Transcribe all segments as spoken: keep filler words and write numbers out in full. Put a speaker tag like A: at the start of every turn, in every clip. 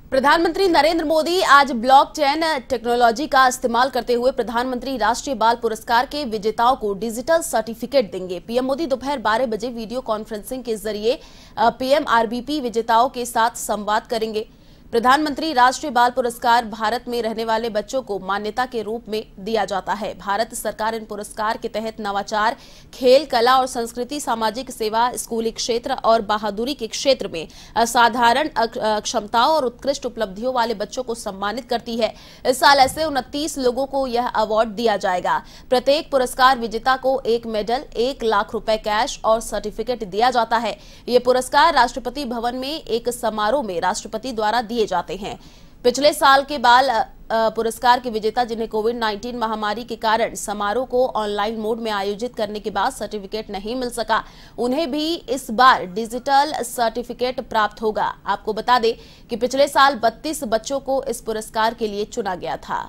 A: प्रधानमंत्री नरेंद्र मोदी आज blockchain technology का इस्तेमाल करते हुए प्रधानमंत्री राष्ट्रीय बाल पुरस्कार के विजेताओं को डिजिटल सर्टिफिकेट देंगे। पीएम मोदी दोपहर बारह बजे वीडियो कॉन्फ्रेंसिंग के जरिए पीएम आरबीपी विजेताओं के साथ संवाद करेंगे। प्रधानमंत्री राष्ट्रीय बाल पुरस्कार भारत में रहने वाले बच्चों को मान्यता के रूप में दिया जाता है। भारत सरकार इन पुरस्कार के तहत नवाचार, खेल, कला और संस्कृति, सामाजिक सेवा, स्कूली क्षेत्र और बहादुरी के क्षेत्र में असाधारण क्षमताओं और उत्कृष्ट उपलब्धियों वाले बच्चों को सम्मानित करती है। इस साल ऐसे उनतीस लोगों को यह अवार्ड दिया जाएगा। प्रत्येक पुरस्कार विजेता को एक मेडल, एक लाख रुपए कैश और सर्टिफिकेट दिया जाता है। ये पुरस्कार राष्ट्रपति भवन में एक समारोह में राष्ट्रपति द्वारा दिए जाते हैं। पिछले साल के बाल पुरस्कार के विजेता जिन्हें कोविड उन्नीस महामारी के कारण समारोह को ऑनलाइन मोड में आयोजित करने के बाद सर्टिफिकेट नहीं मिल सका, उन्हें भी इस बार डिजिटल सर्टिफिकेट प्राप्त होगा। आपको बता दें कि पिछले साल बत्तीस बच्चों को इस पुरस्कार के लिए चुना गया था।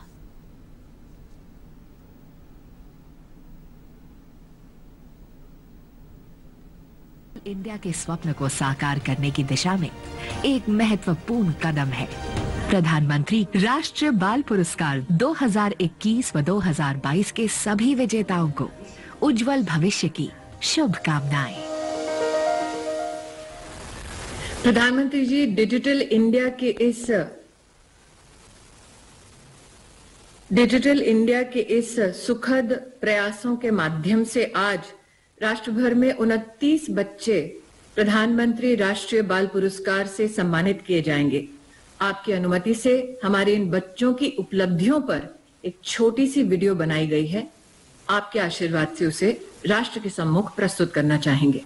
B: इंडिया के स्वप्न को साकार करने की दिशा में एक महत्वपूर्ण कदम है। प्रधानमंत्री राष्ट्रीय बाल पुरस्कार दो हज़ार इक्कीस व दो हज़ार बाईस के सभी विजेताओं को उज्जवल भविष्य की शुभकामनाएं।
C: प्रधानमंत्री जी, डिजिटल इंडिया के इस डिजिटल इंडिया के इस सुखद प्रयासों के माध्यम से आज राष्ट्र भर में उनतीस बच्चे प्रधानमंत्री राष्ट्रीय बाल पुरस्कार से सम्मानित किए जाएंगे। आपकी अनुमति से हमारे इन बच्चों की उपलब्धियों पर एक छोटी सी वीडियो बनाई गई है। आपके आशीर्वाद से उसे राष्ट्र के सम्मुख प्रस्तुत करना चाहेंगे।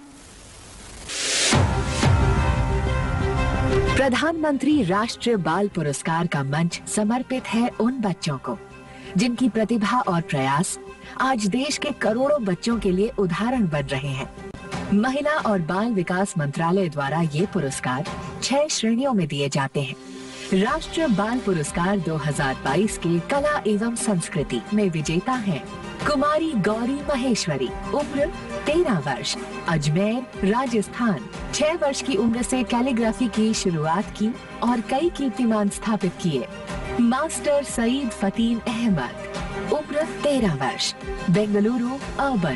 B: प्रधानमंत्री राष्ट्रीय बाल पुरस्कार का मंच समर्पित है उन बच्चों को जिनकी प्रतिभा और प्रयास आज देश के करोड़ों बच्चों के लिए उदाहरण बन रहे हैं। महिला और बाल विकास मंत्रालय द्वारा ये पुरस्कार छह श्रेणियों में दिए जाते हैं। राष्ट्रीय बाल पुरस्कार दो हज़ार बाईस के कला एवं संस्कृति में विजेता हैं कुमारी गौरी महेश्वरी, उम्र तेरह वर्ष, अजमेर, राजस्थान। छह वर्ष की उम्र से कैलीग्राफी की शुरुआत की और कई कीर्तिमान स्थापित किए। मास्टर सईद फतीन अहमद, उम्र तेरह वर्ष, Bengaluru, urban,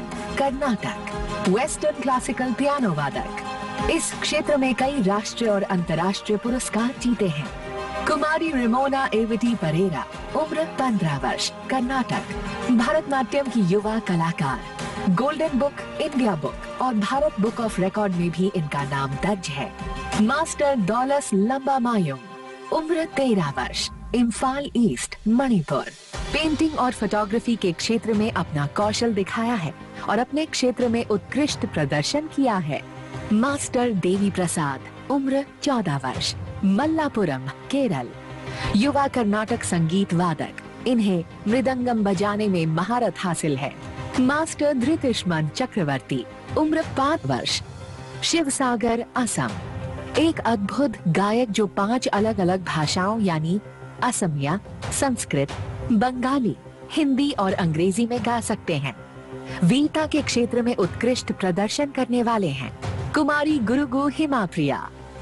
B: Karnataka, western classical piano वादक। इस क्षेत्र में कई राष्ट्रीय और अंतर्राष्ट्रीय पुरस्कार जीते हैं। कुमारी रिमोना एविटी परेरा, उम्र पंद्रह वर्ष, कर्नाटक, भारतनाट्यम की युवा कलाकार। गोल्डन बुक, इंडिया बुक और भारत बुक ऑफ रिकॉर्ड में भी इनका नाम दर्ज है। मास्टर दौलस लंबा मायूं, उम्र तेरह वर्ष, इम्फाल ईस्ट, मणिपुर। पेंटिंग और फोटोग्राफी के क्षेत्र में अपना कौशल दिखाया है और अपने क्षेत्र में उत्कृष्ट प्रदर्शन किया है। मास्टर देवी प्रसाद, उम्र चौदह वर्ष, मल्लापुरम, केरल, युवा कर्नाटक संगीत वादक। इन्हें मृदंगम बजाने में महारत हासिल है। मास्टर धृतिष्मन चक्रवर्ती, उम्र पाँच वर्ष, शिवसागर, असम। एक अद्भुत गायक जो पांच अलग अलग भाषाओं यानी असमिया, संस्कृत, बंगाली, हिंदी और अंग्रेजी में गा सकते हैं। वीरता के क्षेत्र में उत्कृष्ट प्रदर्शन करने वाले हैं कुमारी गुरुगु हिमाप्रिया,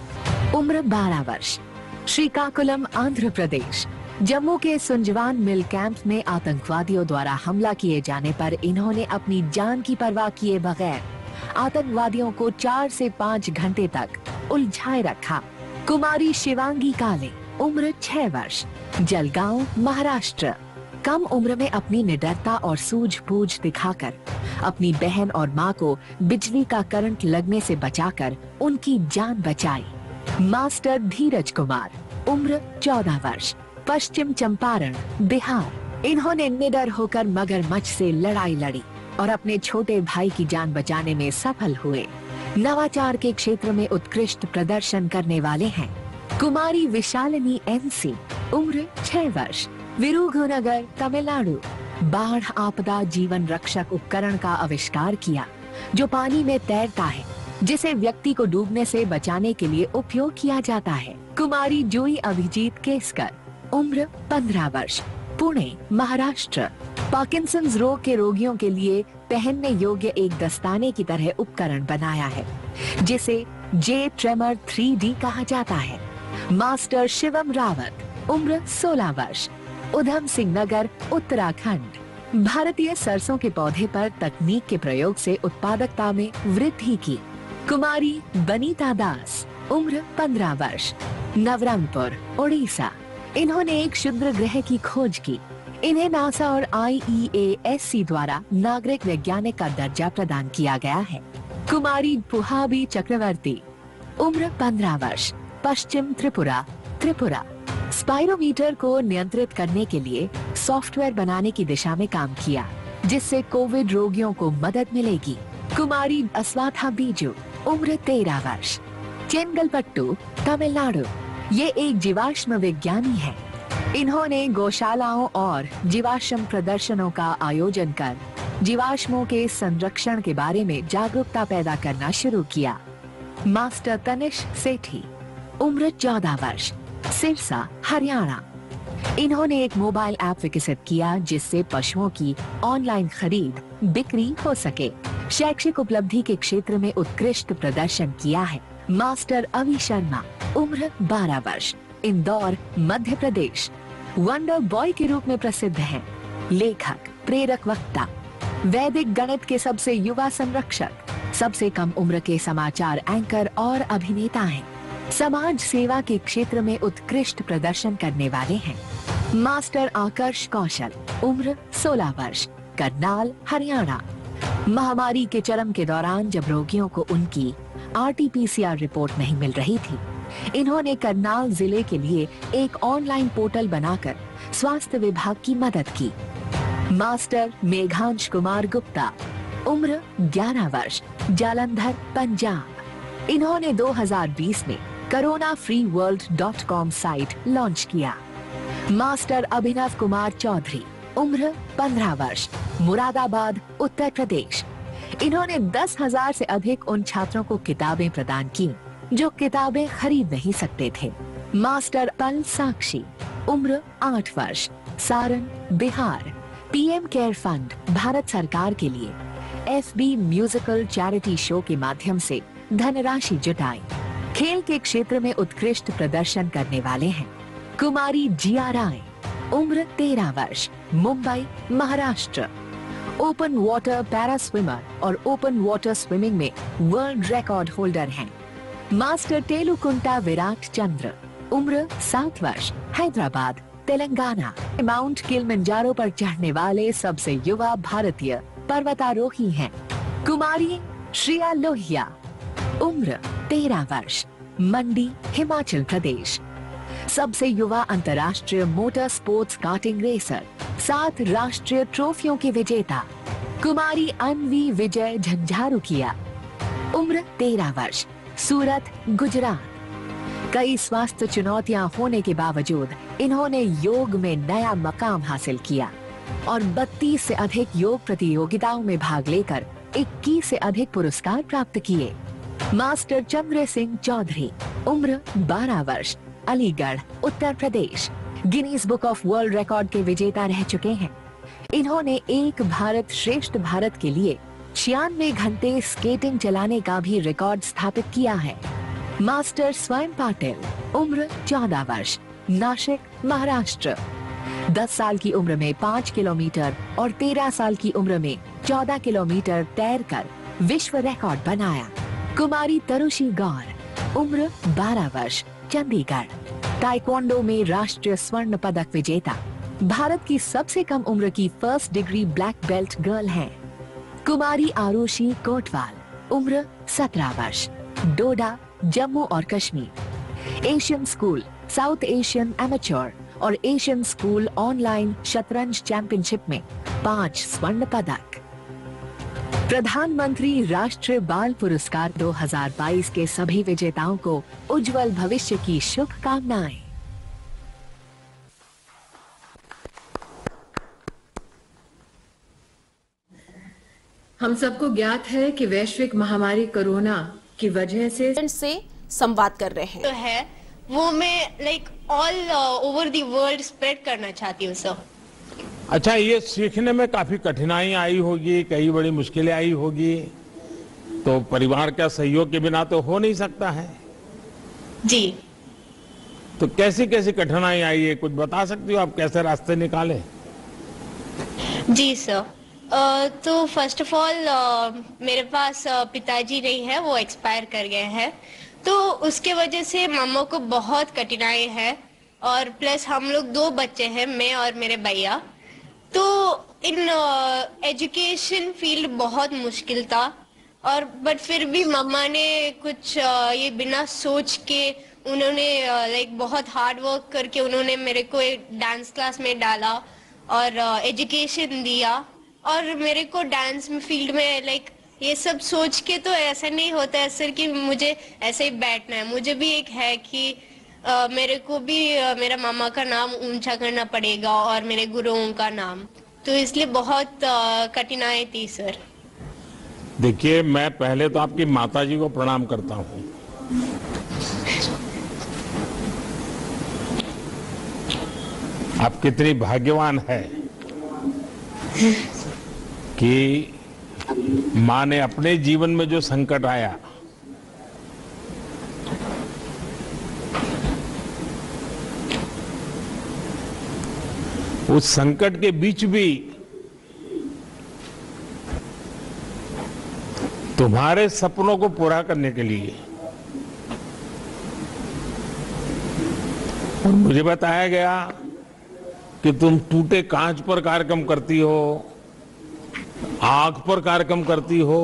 B: उम्र बारह वर्ष, श्रीकाकुलम, आंध्र प्रदेश। जम्मू के सुंजवान मिल कैंप में आतंकवादियों द्वारा हमला किए जाने पर इन्होंने अपनी जान की परवाह किए बगैर आतंकवादियों को चार से पाँच घंटे तक उलझाए रखा। कुमारी शिवांगी काले, उम्र छह वर्ष, जलगांव, महाराष्ट्र। कम उम्र में अपनी निडरता और सूझबूझ दिखाकर अपनी बहन और मां को बिजली का करंट लगने से बचाकर उनकी जान बचाई। मास्टर धीरज कुमार, उम्र चौदह वर्ष, पश्चिम चंपारण, बिहार। इन्होंने निडर होकर मगरमच्छ से लड़ाई लड़ी और अपने छोटे भाई की जान बचाने में सफल हुए। नवाचार के क्षेत्र में उत्कृष्ट प्रदर्शन करने वाले हैं कुमारी विशालिनी एनसी, उम्र छह वर्ष, विरुधुनगर, तमिलनाडु। बाढ़ आपदा जीवन रक्षक उपकरण का आविष्कार किया जो पानी में तैरता है, जिसे व्यक्ति को डूबने से बचाने के लिए उपयोग किया जाता है। कुमारी जूही अभिजीत केसकर, उम्र पंद्रह वर्ष, पुणे, महाराष्ट्र। पार्किंसंस रोग के रोगियों के लिए पहनने योग्य एक दस्ताने की तरह उपकरण बनाया है जिसे जे ट्रेमर थ्री डी कहा जाता है। मास्टर शिवम रावत, उम्र सोलह वर्ष, उधम सिंह नगर, उत्तराखंड। भारतीय सरसों के पौधे पर तकनीक के प्रयोग से उत्पादकता में वृद्धि की। कुमारी बनीता दास, उम्र पंद्रह वर्ष, नवरंगपुर, ओडिशा। इन्होंने एक क्षुद्र ग्रह की खोज की। इन्हें नासा और आई ई ए एस सी द्वारा नागरिक वैज्ञानिक का दर्जा प्रदान किया गया है। कुमारी पुहाबी चक्रवर्ती, उम्र पंद्रह वर्ष, पश्चिम त्रिपुरा, त्रिपुरा। स्पाइरोमीटर को नियंत्रित करने के लिए सॉफ्टवेयर बनाने की दिशा में काम किया, जिससे कोविड रोगियों को मदद मिलेगी। कुमारी अस्वाथा बीजू, उम्र तेरह वर्ष, चेंगलपट्टू, तमिलनाडु। ये एक जीवाश्म विज्ञानी है। इन्होंने गौशालाओं और जीवाश्म प्रदर्शनों का आयोजन कर जीवाश्मों के संरक्षण के बारे में जागरूकता पैदा करना शुरू किया। मास्टर तनिष सेठी, उम्र चौदह वर्ष, सिरसा, हरियाणा। इन्होंने एक मोबाइल ऐप विकसित किया जिससे पशुओं की ऑनलाइन खरीद बिक्री हो सके। शैक्षिक उपलब्धि के क्षेत्र में उत्कृष्ट प्रदर्शन किया है। मास्टर अवि शर्मा, उम्र बारह वर्ष, इंदौर, मध्य प्रदेश। वंडर बॉय के रूप में प्रसिद्ध हैं। लेखक, प्रेरक वक्ता, वैदिक गणित के सबसे युवा संरक्षक, सबसे कम उम्र के समाचार एंकर और अभिनेता हैं। समाज सेवा के क्षेत्र में उत्कृष्ट प्रदर्शन करने वाले हैं। मास्टर आकर्ष कौशल, उम्र सोलह वर्ष, करनाल, हरियाणा। महामारी के चरम के दौरान जब रोगियों को उनकी R T P C R report नहीं मिल रही थी, इन्होंने करनाल जिले के लिए एक ऑनलाइन पोर्टल बनाकर स्वास्थ्य विभाग की मदद की। मास्टर मेघांश कुमार गुप्ता, उम्र ग्यारह वर्ष, जालंधर, पंजाब। इन्होंने दो हज़ार बीस में corona free world dot com site launch किया। मास्टर अभिनव कुमार चौधरी, उम्र पंद्रह वर्ष, मुरादाबाद, उत्तर प्रदेश। इन्होंने दस हजार से अधिक उन छात्रों को किताबें प्रदान की जो किताबें खरीद नहीं सकते थे। मास्टर पल साक्षी, उम्र आठ वर्ष, Saran, Bihar. P M care fund Bharat सरकार के लिए F B musical charity show के माध्यम से धनराशि जुटाई। खेल के क्षेत्र में उत्कृष्ट प्रदर्शन करने वाले हैं। कुमारी जिया राय, उम्र तेरह वर्ष, Mumbai, Maharashtra. Open water para swimmer और ओपन वाटर स्विमिंग में वर्ल्ड रिकॉर्ड होल्डर हैं। मास्टर टेलुकुंटा विराट चंद्र, उम्र सात वर्ष, हैदराबाद, तेलंगाना। माउंट किलिमंजारो पर चढ़ने वाले सबसे युवा भारतीय पर्वतारोही हैं। कुमारी श्रिया लोहिया, उम्र तेरह वर्ष, मंडी, हिमाचल प्रदेश। सबसे युवा अंतर्राष्ट्रीय मोटर स्पोर्ट्स कार्टिंग रेसर, सात राष्ट्रीय ट्रॉफियों के विजेता। कुमारी अनवी विजय झंझारुकिया, उम्र तेरह वर्ष, सूरत, गुजरात। कई स्वास्थ्य चुनौतियां होने के बावजूद इन्होंने योग में नया मकाम हासिल किया और बत्तीस से अधिक योग प्रतियोगिताओं में भाग लेकर इक्कीस से अधिक पुरस्कार प्राप्त किए। मास्टर चंद्र सिंह चौधरी, उम्र बारह वर्ष, Aligarh, Uttar Pradesh. Guinness book of world record के विजेता रह चुके हैं। इन्होंने एक भारत श्रेष्ठ भारत के लिए छियानवे घंटे स्केटिंग चलाने का भी रिकॉर्ड स्थापित किया है। मास्टर स्वयं पाटिल, उम्र चौदह वर्ष, नासिक, महाराष्ट्र। दस साल की उम्र में पाँच किलोमीटर और तेरह साल की उम्र में चौदह किलोमीटर तैरकर विश्व रिकॉर्ड बनाया। कुमारी तरुषी गौर, उम्र बारह वर्ष, चंडीगढ़। ताइक्वांडो में राष्ट्रीय स्वर्ण पदक विजेता, भारत की सबसे कम उम्र की first degree black belt girl हैं। कुमारी आरुषि कोटवाल, उम्र सत्रह वर्ष, डोडा, जम्मू और Kashmir. Asian school, south Asian amateur और एशियन स्कूल ऑनलाइन शतरंज चैंपियनशिप में पांच स्वर्ण पदक। प्रधानमंत्री राष्ट्रीय बाल पुरस्कार दो हज़ार बाईस के सभी विजेताओं को उज्जवल भविष्य की शुभकामनाएं।
C: हम सबको ज्ञात है कि वैश्विक महामारी कोरोना की वजह से
A: से संवाद कर रहे हैं
D: तो है वो मैं like all over the world spread करना चाहती हूँ सर।
E: अच्छा, ये सीखने में काफी कठिनाई आई होगी, कई बड़ी मुश्किलें आई होगी, तो परिवार का सहयोग के बिना तो हो नहीं सकता है।
D: जी
E: तो कैसी कैसी कठिनाई आई है, कुछ बता सकती हो आप, कैसे रास्ते निकाले?
D: जी सर, अ, तो फर्स्ट ऑफ ऑल मेरे पास अ, पिताजी नहीं है, वो एक्सपायर कर गए हैं, तो उसके वजह से मामा को बहुत कठिनाई है। और प्लस हम लोग दो बच्चे हैं, मैं और मेरे भैया, तो इन एजुकेशन फील्ड बहुत मुश्किल था। और बट फिर भी मम्मा ने कुछ uh, ये बिना सोच के उन्होंने लाइक uh, बहुत हार्ड वर्क करके उन्होंने मेरे को एक डांस क्लास में डाला और एजुकेशन uh, दिया। और मेरे को डांस में फील्ड में लाइक ये सब सोच के तो ऐसा नहीं होता है सर कि मुझे ऐसे ही बैठना है, मुझे भी एक है कि Uh, मेरे को भी uh, मेरा मामा का नाम ऊंचा करना पड़ेगा और मेरे गुरुओं का नाम, तो इसलिए बहुत uh, कठिनाई थी सर।
E: देखिए, मैं पहले तो आपकी माताजी को प्रणाम करता हूं। आप कितनी भाग्यवान है कि मां ने अपने जीवन में जो संकट आया, उस संकट के बीच भी तुम्हारे सपनों को पूरा करने के लिए, और मुझे बताया गया कि तुम टूटे कांच पर कार्यक्रम करती हो, आंख पर कार्यक्रम करती हो।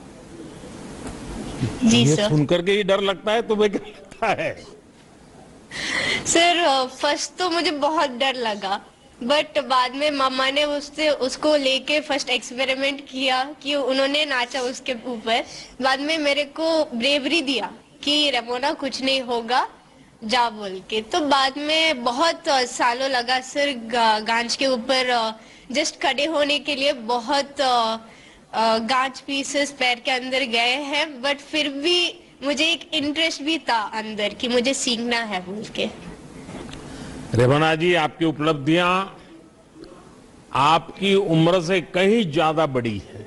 D: जी
E: ये
D: सर।
E: सुनकर के ही डर लगता है, तुम्हें क्या लगता है?
D: सर फर्स्ट तो मुझे बहुत डर लगा, बट बाद में मामा ने उससे उसको लेके फर्स्ट एक्सपेरिमेंट किया कि उन्होंने नाचा उसके ऊपर। बाद में मेरे को ब्रेवरी दिया कि रेमोना कुछ नहीं होगा, जा बोल के। तो बाद में बहुत सालों लगा सर गांच के ऊपर जस्ट खड़े होने के लिए, बहुत गांच पीसेस पैर के अंदर गए हैं, बट फिर भी मुझे एक इंटरेस्ट भी था अंदर कि मुझे सीखना है बोल के।
E: रेमोना जी, आपकी उपलब्धियां आपकी उम्र से कहीं ज्यादा बड़ी है,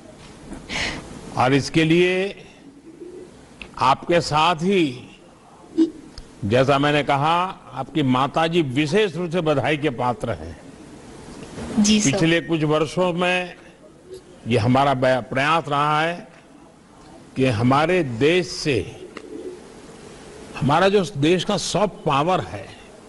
E: और इसके लिए आपके साथ ही, जैसा मैंने कहा, आपकी माताजी विशेष रूप से बधाई के पात्र हैं।
D: जी सर।
E: पिछले कुछ वर्षों में ये हमारा प्रयास रहा है कि हमारे देश से, हमारा जो देश का सॉफ्ट पावर है,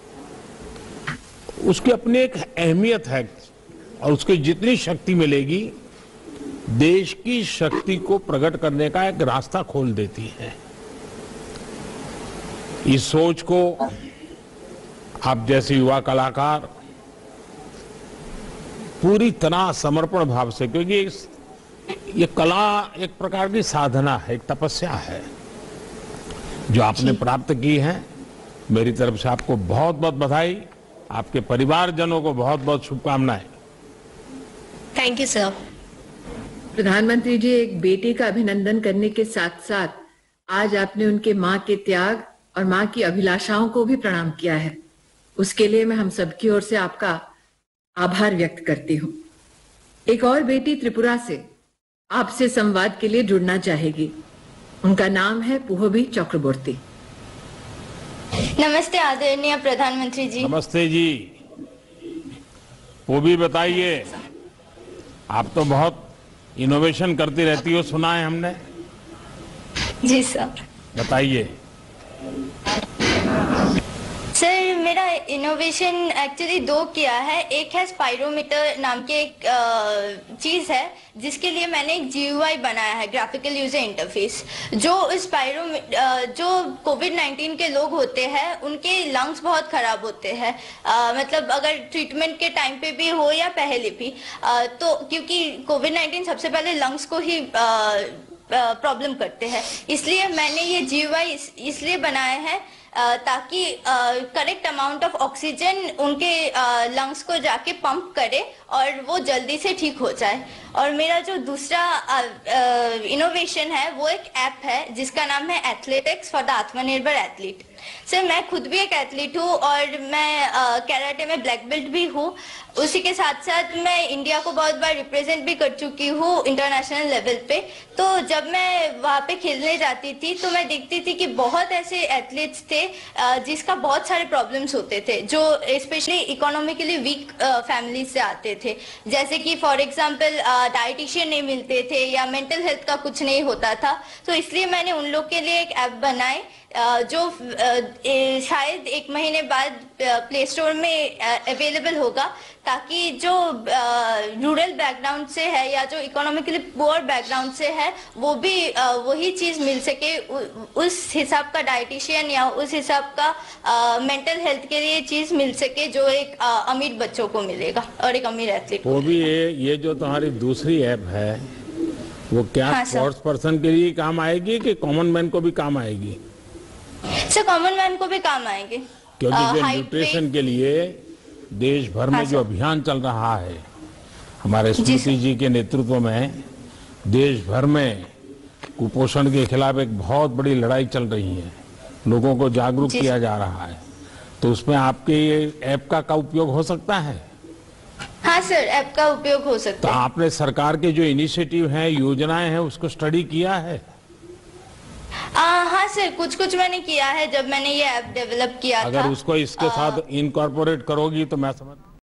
E: उसकी अपनी एक अहमियत है, और उसकी जितनी शक्ति मिलेगी, देश की शक्ति को प्रकट करने का एक रास्ता खोल देती है। इस सोच को आप जैसे युवा कलाकार पूरी तरह समर्पण भाव से, क्योंकि इस, ये कला एक प्रकार की साधना है, एक तपस्या है जो आपने प्राप्त की है। मेरी तरफ से आपको बहुत बहुत बधाई, आपके परिवारजनों को बहुत बहुत शुभकामनाएं।
D: Thank you sir.
C: प्रधानमंत्री जी, एक बेटे का अभिनंदन करने के साथ साथ आज आपने उनके मां के त्याग और मां की अभिलाषाओं को भी प्रणाम किया है। उसके लिए मैं हम सबकी ओर से आपका आभार व्यक्त करती हूँ। एक और बेटी त्रिपुरा से आपसे संवाद के लिए जुड़ना चाहेगी। उनका नाम है पुहबी चक्रवर्ती।
F: नमस्ते आदरणीय प्रधानमंत्री जी।
E: नमस्ते जी। वो भी बताइए, आप तो बहुत इनोवेशन करती रहती हो, सुना है हमने।
F: जी सर। बताइए सर। मेरा इनोवेशन एक्चुअली दो किया है। एक है स्पाइरोमीटर नाम की एक चीज है जिसके लिए मैंने एक जीयूआई बनाया है, ग्राफिकल यूजर इंटरफेस। जो स्पाइरो जो कोविड नाइन्टीन के लोग होते हैं उनके लंग्स बहुत खराब होते हैं, मतलब अगर ट्रीटमेंट के टाइम पे भी हो या पहले भी, आ, तो क्योंकि कोविड नाइन्टीन सबसे पहले लंग्स को ही प्रॉब्लम करते हैं, इसलिए मैंने ये जीयूआई इसलिए बनाया है ताकि करेक्ट अमाउंट ऑफ ऑक्सीजन उनके लंग्स को जाके पंप करे और वो जल्दी से ठीक हो जाए। और मेरा जो दूसरा इनोवेशन है वो एक ऐप है जिसका नाम है athletics for the Aatmanirbhar athlete. Sir मैं खुद भी एक एथलीट हूँ और मैं कैराटे में ब्लैक बेल्ट भी हूँ। उसी के साथ साथ मैं इंडिया को बहुत बार रिप्रेजेंट भी कर चुकी हूँ इंटरनेशनल लेवल पे। तो जब मैं वहाँ पे खेलने जाती थी तो मैं देखती थी कि बहुत ऐसे एथलीट्स थे जिसका बहुत सारे प्रॉब्लम्स होते थे, जो स्पेशली इकोनॉमिकली वीक फैमिली से आते थे। जैसे कि फॉर एग्जांपल डाइटिशियन नहीं मिलते थे या मेंटल हेल्थ का कुछ नहीं होता था। तो इसलिए मैंने उन लोग के लिए एक ऐप बनाई जो शायद एक महीने बाद प्ले स्टोर में अवेलेबल होगा, ताकि जो रूरल बैकग्राउंड से है या जो इकोनॉमिकली पुअर बैकग्राउंड से है वो भी वही चीज मिल सके, उस हिसाब का डाइटिशियन या उस हिसाब का मेंटल हेल्थ के लिए चीज मिल सके जो एक अमीर बच्चों को मिलेगा और एक अमीर एथलीट को।
E: वो भी ये ये जो तुम्हारी दूसरी ऐप है वो क्या
F: हाँ,
E: स्पोर्ट्स पर्सन के लिए काम आएगी कि कॉमन मैन को भी काम आएगी?
F: सर कॉमन मैन को भी काम आएंगे,
E: क्योंकि जो न्यूट्रिशन के लिए देश भर में जो अभियान चल रहा है हमारे स्मृति जी के नेतृत्व में, देश भर में कुपोषण के खिलाफ एक बहुत बड़ी लड़ाई चल रही है, लोगों को जागरूक किया जा रहा है, तो उसमें आपके ऐप का का उपयोग हो सकता है?
F: हाँ सर, ऐप का उपयोग हो सकता
E: तो
F: है।
E: आपने सरकार के जो इनिशिएटिव हैं, योजनाएं हैं, उसको स्टडी किया है?
F: आ, हाँ सर, कुछ कुछ मैंने किया है जब मैंने ये ऐप डेवलप किया था।
E: अगर उसको इसके साथ इनकॉर्पोरेट करोगी तो मैं समझ